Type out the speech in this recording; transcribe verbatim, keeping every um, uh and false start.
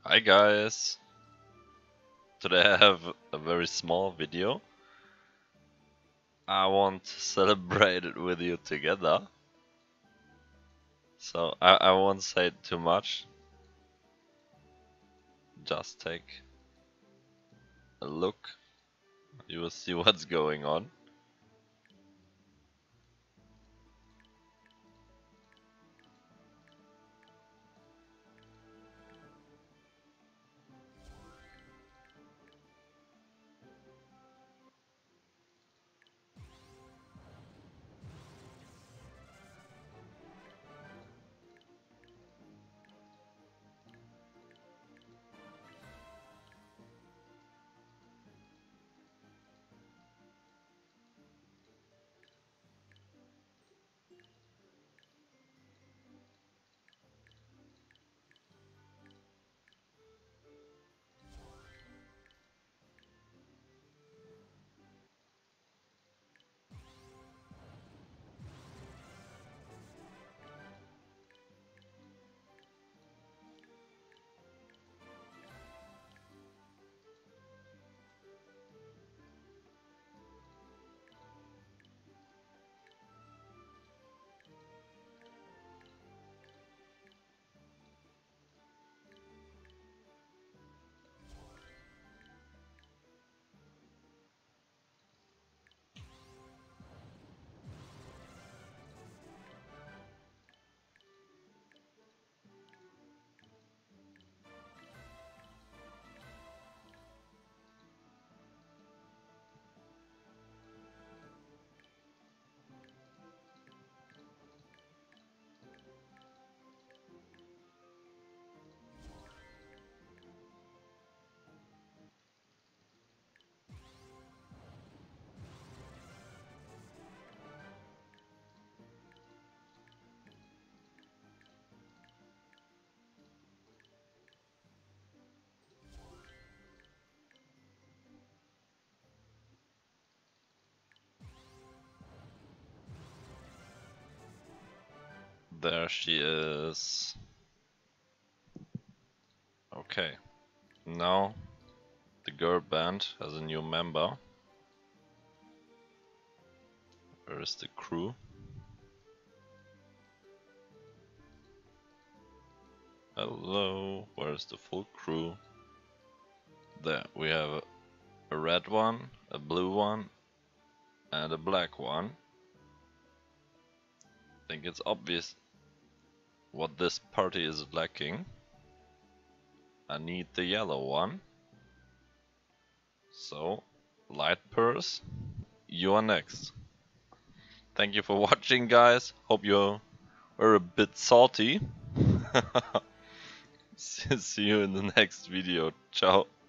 Hi guys! Today I have a very small video. I want to celebrate it with you together. So I, I won't say too much. Just take a look. You will see what's going on. There she is. Okay, now the girl band has a new member. Where is the crew? Hello, where's the full crew? There, we have a red one, a blue one, and a black one. I think it's obvious what this party is lacking. I need the yellow one. So, light purse, you are next. Thank you for watching, guys. Hope you were a bit salty. See you in the next video. Ciao.